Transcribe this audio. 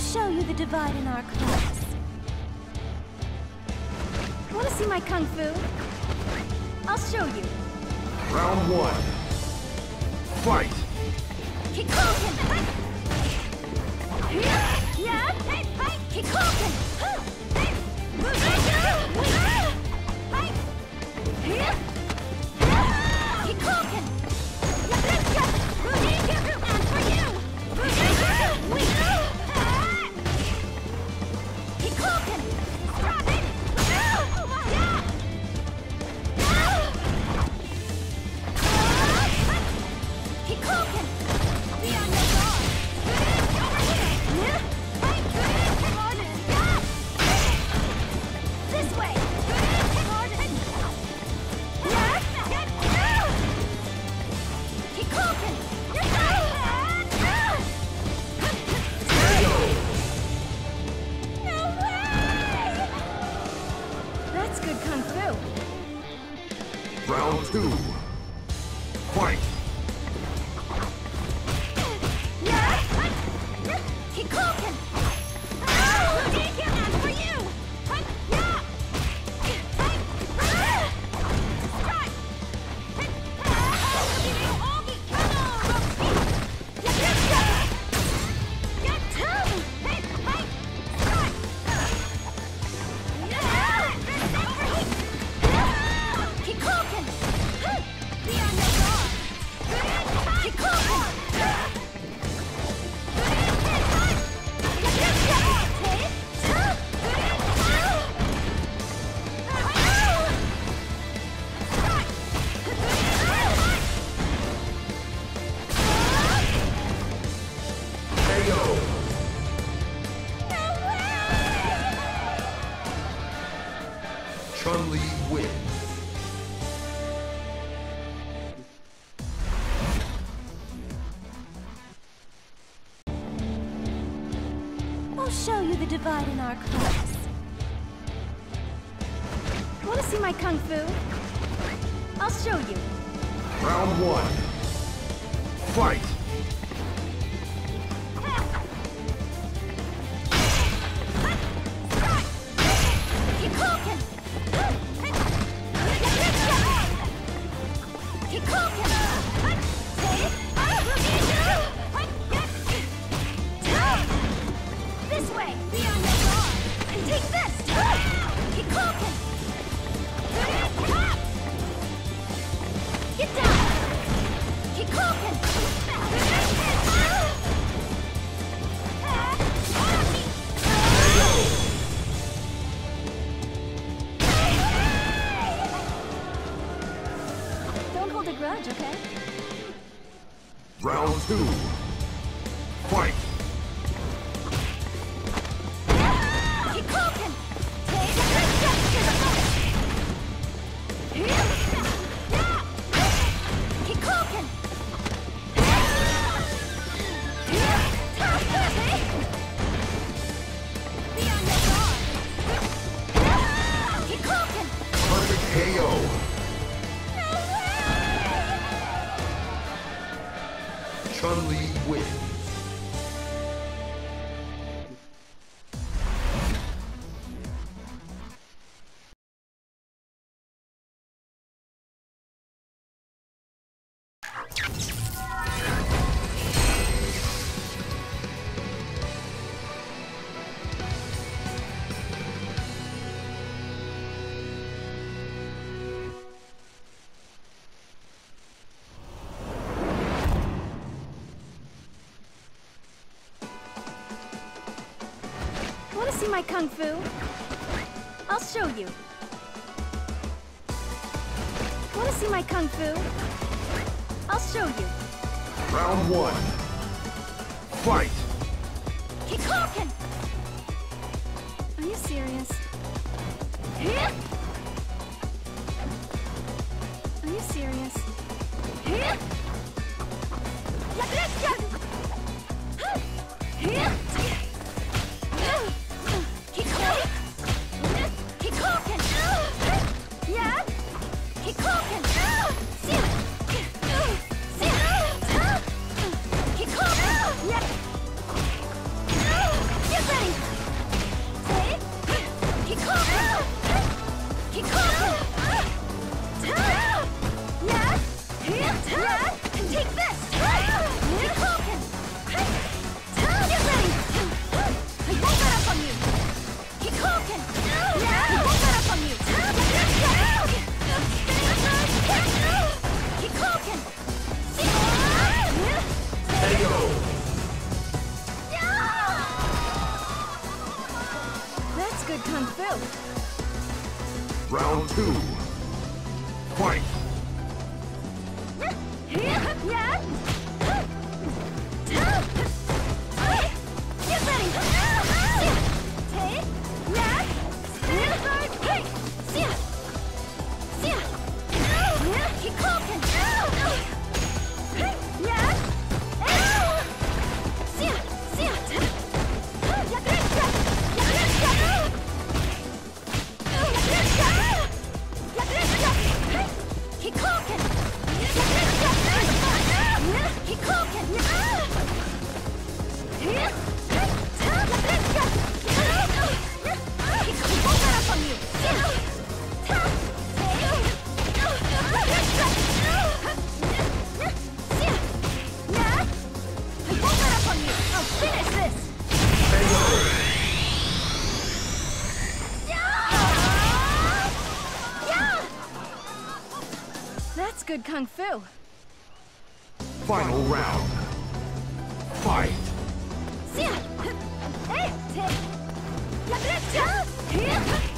show you the divide in our class. Wanna see my kung fu? I'll show you. Round one. Fight! Kikoken! Yeah! Kikoken! Kikoken! And for you! Kikoken! Kikoken! Beyond the guard! Over here! This way! Kikoken! No way! That's good kung fu. Round two. Fight! Kikoken! And for you! Kikoken! Beyond the guard! Kikoken! Chun-Li wins. I'll show you the divide in our class. Wanna see my kung fu? I'll show you. Round one. Fight! Kikoken! Kikoken! This way! Beyond the guard! And take this! Kikoken! Get down! Kikoken! Don't hold a grudge, okay? Round two. Fight! Kikoken! Kikoken! Beyond the guard! Kikoken! Perfect KO. No way! Chun-Li wins. Wanna see my kung fu? I'll show you. Wanna see my kung fu? I'll show you. Round one. Fight! Kikoken! Are you serious? Are you serious? Kikoken! Yeah? Kikoken! Kikoken! Round 2. Fight! Get ready! Keep clocking! Keep clocking! Keep clocking! Keep going up on you! I'll finish this! That's good kung fu. Final round. Fight! Hey!